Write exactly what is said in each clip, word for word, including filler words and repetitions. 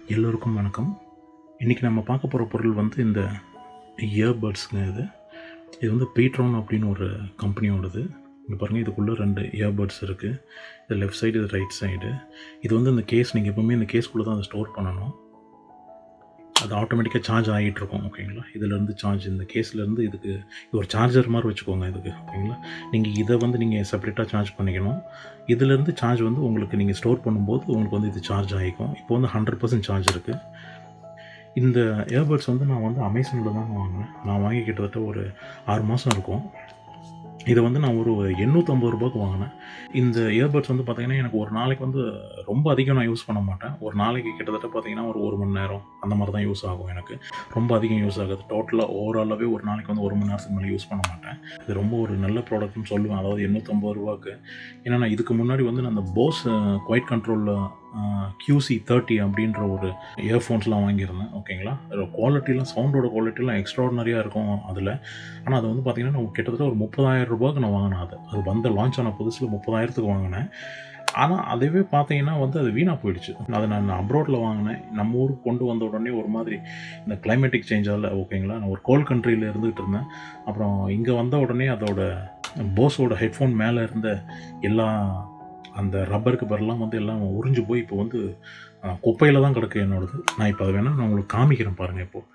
எல்லோருக்கும் வணக்கம். இன்றைக்கி நம்ம பார்க்க போகிற பொருள் வந்து இந்த இயர்பட்ஸுங்க. இது இது வந்து பீட்ரான் அப்படின்னு ஒரு கம்பெனியோடது. இங்கே பாருங்கள், இதுக்குள்ளே ரெண்டு இயர்பட்ஸ் இருக்குது. இது லெஃப்ட் சைடு, இது ரைட் சைடு. இது வந்து இந்த கேஸ், நீங்கள் எப்போவுமே இந்த கேஸ்க்குள்ளே தான் அதை ஸ்டோர் பண்ணணும். அது ஆட்டோமேட்டிக்காக சார்ஜ் ஆகிட்டுருக்கும். ஓகேங்களா? இதிலேருந்து சார்ஜ், இந்த கேஸ்லேருந்து இதுக்கு இது ஒரு சார்ஜர் மாதிரி வச்சுக்கோங்க இதுக்கு. ஓகேங்களா? நீங்கள் இதை வந்து நீங்கள் செப்பரேட்டாக சார்ஜ் பண்ணிக்கணும். இதிலேருந்து சார்ஜ் வந்து உங்களுக்கு நீங்கள் ஸ்டோர் பண்ணும்போது உங்களுக்கு வந்து இது சார்ஜ் ஆகிக்கும். இப்போ வந்து ஹண்ட்ரட் பர்சன்ட் சார்ஜ் இருக்குது. இந்த இயர்பட்ஸ் வந்து நான் வந்து அமேசானில் தான் வாங்கினேன். நான் வாங்கி கிட்டத்தட்ட ஒரு ஆறு மாதம் இருக்கும். இதை வந்து நான் ஒரு எண்ணூற்றம்பது ரூபாய்க்கு வாங்கினேன். இந்த இயர்பட்ஸ் வந்து பார்த்திங்கன்னா எனக்கு ஒரு நாளைக்கு வந்து ரொம்ப அதிகம் நான் யூஸ் பண்ண மாட்டேன். ஒரு நாளைக்கு கிட்டத்தட்ட பார்த்திங்கன்னா ஒரு ஒரு மணி நேரம் அந்த மாதிரி தான் யூஸ் ஆகும். எனக்கு ரொம்ப அதிகம் யூஸ் ஆகுது. டோட்டலாக ஓவராலாகவே ஒரு நாளைக்கு வந்து ஒரு மணி நேரத்துக்கு மேலே யூஸ் பண்ண மாட்டேன். இது ரொம்ப ஒரு நல்ல ப்ராடக்ட்னு சொல்லுவேன். அதாவது எண்ணூற்றம்பது ரூபாய்க்கு. ஏன்னா நான் இதுக்கு முன்னாடி வந்து நான் அந்த போஸ் குவைட் கண்ட்ரோலில் கியூசி தேர்ட்டி அப்படின்ற ஒரு இயர்ஃபோன்ஸ்லாம் வாங்கியிருந்தேன். ஓகேங்களா? அதோட குவாலிட்டிலாம், சவுண்டோட குவாலிட்டிலாம் எக்ஸ்ட்ராடினரியாக இருக்கும் அதில். ஆனால் அது வந்து பார்த்திங்கன்னா நான் கிட்டத்தட்ட ஒரு முப்பதாயிரம் ரூபாய்க்கு நான் வாங்கினேன். அது அது வந்து லான்ச் ஆன புதுசில் முப்பதாயிரத்துக்கு வாங்கினேன். ஆனால் அதுவே பார்த்தீங்கன்னா வந்து அது வீணாக போயிடுச்சு. அதை நான் அப்ராடில் வாங்கினேன். நம்ம ஊருக்கு கொண்டு வந்த உடனே ஒரு மாதிரி இந்த கிளைமேட்டிக் சேஞ்சால், ஓகேங்களா, நான் ஒரு கோல்ட் கண்ட்ரியில் இருந்துகிட்டு இருந்தேன். அப்புறம் இங்கே வந்த உடனே அதோட போஸோட ஹெட்ஃபோன் மேலே இருந்த எல்லா அந்த ரப்பருக்கு பதிலாம் வந்து எல்லாம் உறிஞ்சு போய் இப்போ வந்து குப்பையில் தான் கிடக்கு என்னோடது. நான் இப்போ அதை வேணால் நான் உங்களுக்கு காமிக்கிறேன் பாருங்கள். இப்போது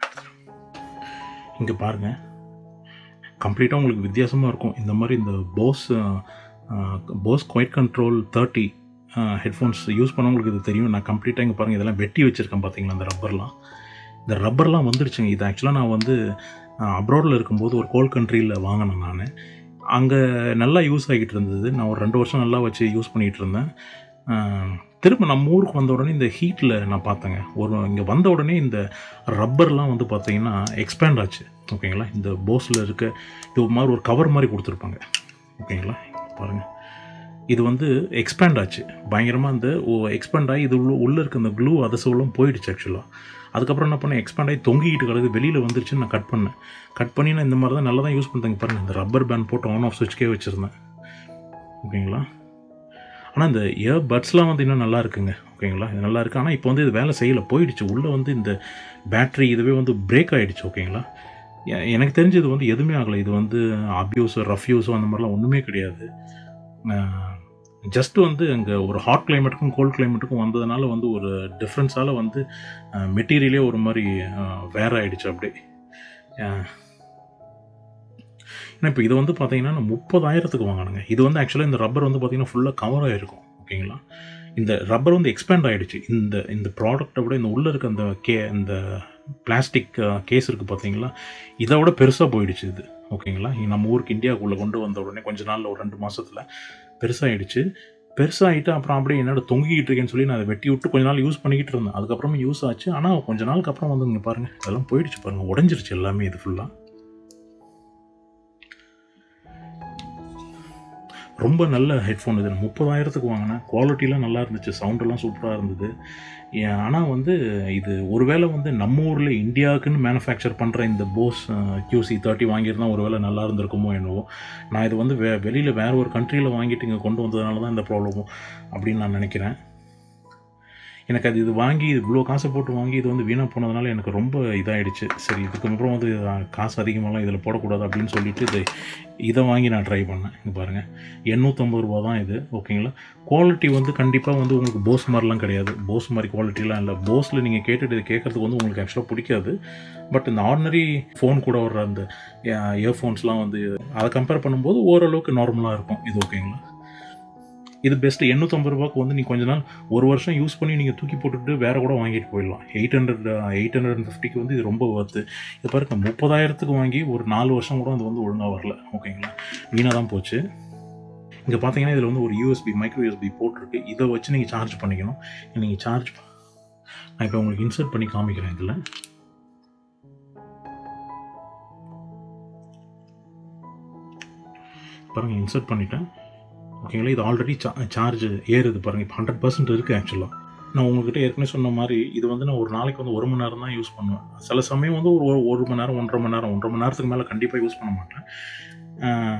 இங்கே பாருங்கள், கம்ப்ளீட்டாக உங்களுக்கு வித்தியாசமாக இருக்கும். இந்த மாதிரி இந்த Bose Bose quiet control thirty headphones use பண்ணவங்களுக்கு இது தெரியும். நான் கம்ப்ளீட்டாக இங்கே பாருங்கள், இதெல்லாம் வெட்டி வச்சுருக்கேன் பார்த்தீங்களா? அந்த ரப்பர்லாம் இந்த ரப்பர்லாம் வந்துடுச்சுங்க. இது ஆக்சுவலாக நான் வந்து அப்ராடில் இருக்கும்போது ஒரு கோல்ட் கண்ட்ரியில் வாங்கினேன். நான் அங்கே நல்லா யூஸ் ஆகிட்டு இருந்தது. நான் ஒரு ரெண்டு வருஷம் நல்லா வச்சு யூஸ் பண்ணிகிட்டு இருந்தேன். திரும்ப நம்ம ஊருக்கு வந்த உடனே இந்த ஹீட்டில் நான் பார்த்தேங்க, ஒரு இங்கே வந்த உடனே இந்த ரப்பர்லாம் வந்து பார்த்தீங்கன்னா எக்ஸ்பேண்ட் ஆச்சு. ஓகேங்களா? இந்த போஸில் இருக்க இது மாதிரி ஒரு கவர் மாதிரி கொடுத்துருப்பாங்க. ஓகேங்களா? பாருங்கள், இது வந்து எக்ஸ்பேண்ட் ஆச்சு பயங்கரமாக. இந்த எக்ஸ்பேண்ட் ஆகி இது உள்ள உள்ளே இருக்க இந்த க்ளூ அதசோலாம் போயிடுச்சு ஆக்சுவலாக. அதுக்கப்புறம் என்ன பண்ணேன், எக்ஸ்பேண்ட் ஆகி தொங்கிக்கிட்டு கிடக்கு, வெளியில் வந்துருச்சுன்னு நான் கட் பண்ணேன். கட் பண்ணி நான் இந்த மாதிரி தான் நல்லா தான் யூஸ் பண்ணுறேங்க. பாருங்கள், இந்த ரப்பர் பேண்ட் போட்டு ஆன் ஆஃப் சுவிட்ச்கே வச்சுருந்தேன். ஓகேங்களா? ஆனால் இந்த இயர்பட்ஸ்லாம் வந்து இன்னும் நல்லா இருக்குங்க. ஓகேங்களா? இது நல்லா இருக்குது. ஆனால் இப்போ வந்து இது வேலை செய்யலை, போயிடுச்சு. உள்ளே வந்து இந்த பேட்ரி இதுவே வந்து பிரேக் ஆகிடுச்சு. ஓகேங்களா? எனக்கு தெரிஞ்சு இது வந்து எதுவுமே ஆகலை. இது வந்து அப்யூஸோ ரஃப் யூஸோ அந்த மாதிரிலாம் ஒன்றுமே கிடையாது. ஜஸ்ட்டு வந்து அங்கே ஒரு ஹாட் கிளைமேட்டுக்கும் கோல்ட் கிளைமேட்டுக்கும் வந்ததுனால வந்து ஒரு டிஃப்ரென்ஸால் வந்து மெட்டீரியலே ஒரு மாதிரி வேற ஆகிடுச்சு அப்படியே. ஏன்னா இப்போ இது வந்து பார்த்தீங்கன்னா நான் முப்பதாயிரத்துக்கு வாங்கினேங்க. இது வந்து ஆக்சுவலாக இந்த ரப்பர் வந்து பார்த்தீங்கன்னா ஃபுல்லாக கவர் ஆகிருக்கும். ஓகேங்களா? இந்த ரப்பர் வந்து எக்ஸ்பேண்ட் ஆகிடுச்சு. இந்த இந்த ப்ராடக்டை விட இந்த உள்ளே இருக்க அந்த கே இந்த பிளாஸ்டிக் கேஸ் இருக்குது பார்த்தீங்களா, இதை விட பெருசாக போயிடுச்சு இது. ஓகேங்களா? நம்ம ஊருக்கு இந்தியாவுக்குள்ளே கொண்டு வந்த உடனே கொஞ்ச நாளில் ஒரு ரெண்டு மாதத்தில் பெருசாகிடுச்சு. பெருசாகிட்டு அப்புறம் அப்படியே என்னோட தொங்கிக்கிட்டு இருக்கேன்னு சொல்லி நான் அதை வெட்டி விட்டு கொஞ்ச நாள் யூஸ் பண்ணிக்கிட்டு இருந்தேன். அதுக்கப்புறமா யூஸ் ஆச்சு. ஆனால் கொஞ்ச நாளுக்கு அப்புறம் வந்து இங்கே பாருங்கள், இதெல்லாம் போயிடுச்சு பாருங்கள், உடஞ்சிருச்சு எல்லாமே. இது ஃபுல்லாக ரொம்ப நல்ல ஹெட்ஃபோன் இது. முப்பதாயிரத்துக்கு வாங்கினேன். குவாலிட்டிலாம் நல்லா இருந்துச்சு, சவுண்டெல்லாம் சூப்பராக இருந்தது. ஆனால் வந்து இது ஒருவேளை வந்து நம்ம ஊரில் இந்தியாவுக்குன்னு மேனுஃபேக்சர் பண்ணுற இந்த போஸ் கியூசி தேர்ட்டி வாங்கியிருந்தால் ஒருவேளை நல்லா இருந்திருக்குமோ என்னவோ. நான் இது வந்து வே வெளியில் வேறு ஒரு கண்ட்ரியில் வாங்கிட்டு இங்கே கொண்டு வந்ததுனால தான் இந்த ப்ராப்ளமும் அப்படின்னு நான் நினைக்கிறேன். எனக்கு அது இது வாங்கி இவ்வளோ காசை போட்டு வாங்கி இது வந்து வீணாக போனதுனால எனக்கு ரொம்ப இதாகிடுச்சு. சரி, இதுக்கப்புறம் வந்து காசு அதிகமாகலாம் இதில் போடக்கூடாது அப்படின்னு சொல்லிட்டு இது இதை வாங்கி நான் ட்ரை பண்ணேன். இங்கே பாருங்கள், எண்ணூற்றம்பது ரூபா தான் இது. ஓகேங்களா? குவாலிட்டி வந்து கண்டிப்பாக வந்து உங்களுக்கு போஸ் மாதிரிலாம் கிடையாது. போஸ் மாதிரி குவாலிட்டிலாம் இல்லை. போஸில் நீங்கள் கேட்டுட்டு இது கேட்குறதுக்கு வந்து உங்களுக்கு ஆக்சுவலாக பிடிக்காது. பட் இந்த ஆர்டினரி ஃபோன் கூட வர்ற அந்த இயர்ஃபோன்ஸ்லாம் வந்து அதை கம்பேர் பண்ணும்போது ஓரளவுக்கு நார்மலாக இருக்கும் இது. ஓகேங்களா? இது பெஸ்ட்டு. எண்ணூற்றம்பது ரூபாய்க்கு வந்து நீங்கள் கொஞ்ச நாள் ஒரு வருஷம் யூஸ் பண்ணி நீங்கள் தூக்கி போட்டுட்டு வேறு கூட வாங்கிட்டு போயிடலாம். Eight hundred eight hundred and ஃபிஃப்டிக்கு வந்து இது ரொம்ப ஒர்த்து. இது பாருங்க, முப்பதாயிரத்துக்கு வாங்கி ஒரு நாலு வருஷம் கூட அது வந்து ஒழுங்காக வரல. ஓகேங்களா? வீணாக தான் போச்சு. இங்கே பார்த்தீங்கன்னா இதில் வந்து ஒரு யூஎஸ்பி மைக்ரோ யூஎஸ்பி போட்டிருக்கு. இதை வச்சு நீங்கள் சார்ஜ் பண்ணிக்கணும். நீங்கள் சார்ஜ் நான் இப்போ உங்களுக்கு இன்சர்ட் பண்ணி காமிக்கிறேன். இதில் பாருங்கள், இன்சர்ட் பண்ணிட்டேன். ஓகேங்களா? இது ஆல்ரெடி சா சார்ஜ் ஏறுது பாருங்கள். இப்போ ஹண்ட்ரட் பர்சன்ட் இருக்குது ஆக்சுவலாக. நான் உங்கள்கிட்ட ஏற்கனவே சொன்ன மாதிரி இது வந்து நான் ஒரு நாளைக்கு வந்து ஒரு மணி நேரம் தான் யூஸ் பண்ணுவேன். சில சமயம் வந்து ஒரு ஒரு மணி நேரம், ஒன்றரை மணி நேரம் ஒன்றரை மணி நேரத்துக்கு மேலே கண்டிப்பாக யூஸ் பண்ண மாட்டேன்.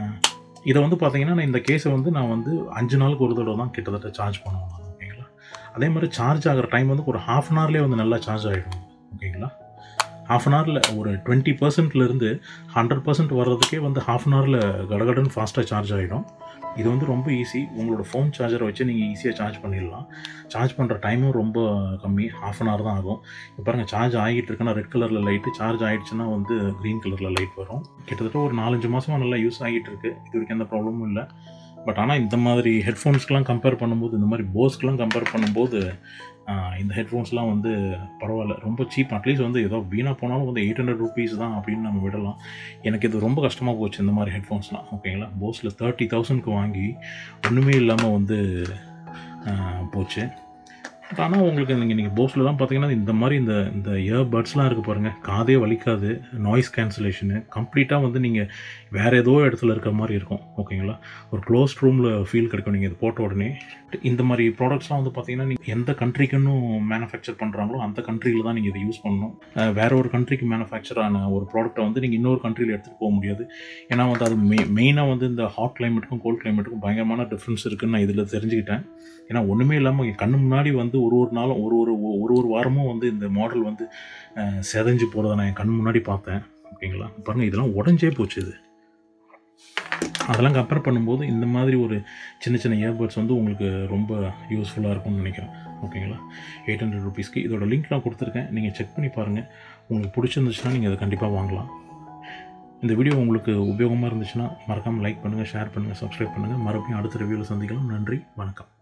இதை வந்து பார்த்தீங்கன்னா நான் இந்த கேஸை வந்து நான் வந்து அஞ்சு நாளுக்கு ஒரு தடவை தான் கிட்டத்தட்ட சார்ஜ் பண்ணுவேன். ஓகேங்களா? அதே மாதிரி சார்ஜ் ஆகிற டைம் வந்து ஒரு ஹாஃப் அன் ஹவர்லேயே வந்து நல்லா சார்ஜ் ஆகிடும். ஓகேங்களா? ஹாஃப் அன் ஹவரில் ஒரு டுவெண்ட்டி பர்சன்ட்லேருந்து ஹண்ட்ரட் பர்சன்ட் வர்றதுக்கே வந்து ஹாஃப் அன் ஹவரில் கடகடன்னு ஃபாஸ்ட்டாக சார்ஜ் ஆகிடும். இது வந்து ரொம்ப ஈஸி. உங்களோட ஃபோன் சார்ஜரை வச்சு நீங்கள் ஈஸியாக சார்ஜ் பண்ணிடலாம். சார்ஜ் பண்ணுற டைமும் ரொம்ப கம்மி, ஹாஃப் அன் ஹவர் தான் ஆகும். இப்போ பாருங்கள், சார்ஜ் ஆகிட்டு இருக்குன்னா ரெட் கலரில் லைட்டு, சார்ஜ் ஆகிடுச்சுன்னா வந்து க்ரீன் கலரில் லைட் வரும். கிட்டத்தட்ட ஒரு நாலஞ்சு மாதமாக நல்லா யூஸ் ஆகிட்டு இருக்குது. இது வரைக்கும் எந்த ப்ராப்ளமும் இல்லை. பட் ஆனால் இந்த மாதிரி ஹெட்ஃபோன்ஸ்க்கெலாம் கம்பேர் பண்ணும்போது, இந்த மாதிரி போஸ்க்கெலாம் கம்பேர் பண்ணும்போது இந்த ஹெட்ஃபோன்ஸ்லாம் வந்து பரவாயில்ல, ரொம்ப சீப். அட்லீஸ்ட் வந்து ஏதோ வீணாக போனாலும் வந்து எயிட் ஹண்ட்ரட் ருபீஸ் தான் அப்படின்னு நம்ம விடலாம். எனக்கு இது ரொம்ப கஷ்டமாக போச்சு இந்த மாதிரி ஹெட்ஃபோன்ஸ்லாம். ஓகேங்களா? போஸில் தேர்ட்டி தௌசண்ட்க்கு வாங்கி ஒன்றுமே இல்லாமல் வந்து போச்சு. பட் ஆனால் உங்களுக்கு நீங்கள் நீங்கள் போஸ்லலாம் பார்த்தீங்கன்னா இந்த மாதிரி இந்த இந்த இயர்பட்ஸ்லாம் இருக்குது பாருங்கள், காதே வலிக்காது, நாய்ஸ் கேன்சலேஷனு கம்ப்ளீட்டாக வந்து நீங்கள் வேறு ஏதோ இடத்துல இருக்கிற மாதிரி இருக்கும். ஓகேங்களா? ஒரு க்ளோஸ்ட் ரூமில் ஃபீல் கிடைக்கும் நீங்கள் இது போட்ட உடனே. இந்த மாதிரி ப்ராடக்ட்ஸ்லாம் வந்து பார்த்தீங்கன்னா நீங்கள் எந்த கண்ட்ரிக்குன்னு மேனுஃபேக்சர் பண்ணுறாங்களோ அந்த கண்ட்ரியில் தான் நீங்கள் இதை யூஸ் பண்ணணும். வேறு ஒரு கண்ட்ரிக்கு மேனுஃபேக்சர் ஆன ஒரு ப்ராடக்ட்டை வந்து நீங்கள் இன்னொரு கண்ட்ரியில் எடுத்துகிட்டு போக முடியாது. ஏன்னா வந்து அது மெ மெயினாக வந்து இந்த ஹாட் கிளைமேட்டுக்கும் கோல்ட் கிளைமேட்டுக்கும் பயங்கரமான டிஃப்ரென்ஸ் இருக்குதுன்னு நான் இதில் தெரிஞ்சுக்கிட்டேன். ஏன்னா ஒன்றுமே இல்லாமல் என் கண்ணு முன்னாடி வந்து ஒரு ஒரு நாளும் ஒரு ஒரு ஒரு ஒரு வாரமும் வந்து இந்த மாடல் வந்து செதஞ்சு போகிறத நான் என் கண் முன்னாடி பார்த்தேன். ஓகேங்களா? பாருங்கள், இதெல்லாம் உடஞ்சே போச்சு. இது அதெல்லாம் கம்பேர் பண்ணும்போது இந்த மாதிரி ஒரு சின்ன சின்ன இயர்பட்ஸ் வந்து உங்களுக்கு ரொம்ப யூஸ்ஃபுல்லாக இருக்கும்னு நினைக்கிறேன். ஓகேங்களா? எயிட் ஹண்ட்ரட் ருபீஸ்க்கு இதோட லிங்க் நான் கொடுத்துருக்கேன். நீங்கள் செக் பண்ணி பாருங்கள். உங்களுக்கு பிடிச்சிருந்துச்சுன்னா நீங்கள் அதை கண்டிப்பாக வாங்கலாம். இந்த வீடியோ உங்களுக்கு உபயோகமாக இருந்துச்சுன்னா மறக்காமல் லைக் பண்ணுங்கள், ஷேர் பண்ணுங்கள், சப்ஸ்கிரைப் பண்ணுங்கள். மறுபடியும் அடுத்த ரிவ்யூவில் சந்திக்கலாம். நன்றி, வணக்கம்.